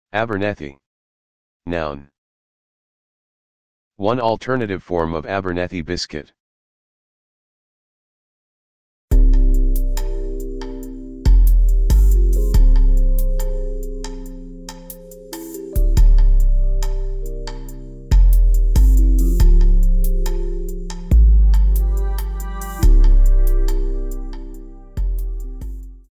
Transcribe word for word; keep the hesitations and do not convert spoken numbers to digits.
Abernethy. Noun. One alternative form of Abernethy biscuit.